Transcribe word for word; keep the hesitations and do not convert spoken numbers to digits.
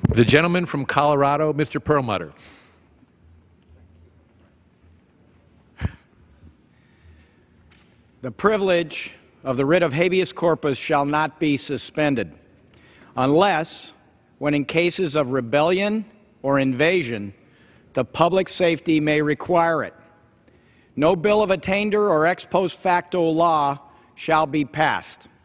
The gentleman from Colorado, Mister Perlmutter. The privilege of the writ of habeas corpus shall not be suspended unless, when in cases of rebellion or invasion, the public safety may require it. No bill of attainder or ex post facto law shall be passed.